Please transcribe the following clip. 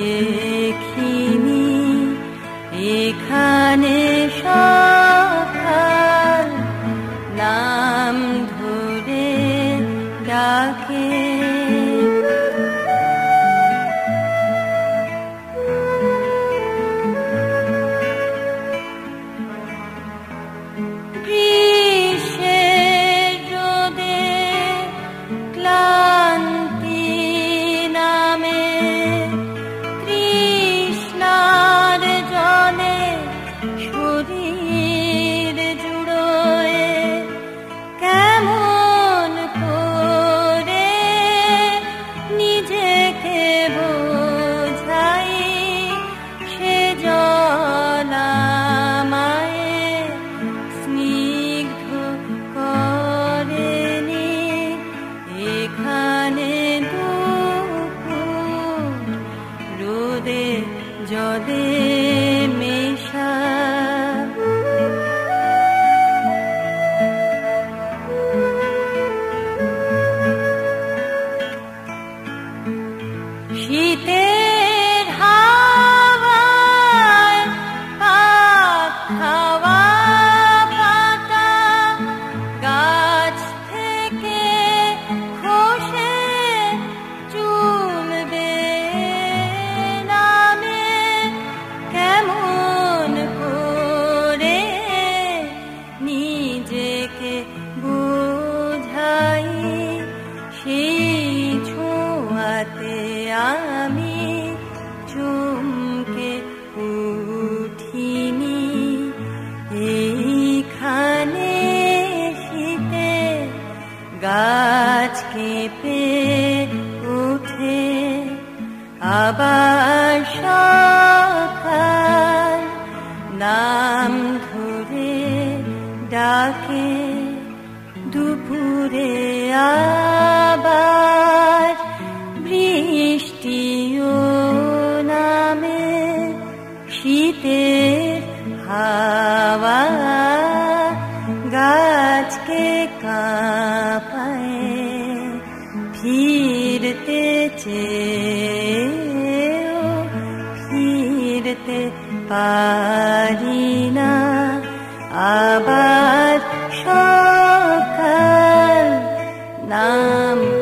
দেখিনি এখানে সকাল নাম ধরে ডাকে জলে মেশা শীতের হাওয়ায় পাক খাওয়া পাতা গাছ থেকে খসে চুলবে কেমন করে নিজেকে বোঝাই সেই ছোঁয়াতে আমি চমকে উঠিনি এইখানে শীতে গাছ কেঁপে ওঠে আবার সকাল নাম ধরে ডাকে দুপুরে আবার বৃষ্টিও নামে শীতের হাওয়া গাছকে কাঁপায় ফিরতে চেয়েও ফিরতে পারি না আবার সকাল নাম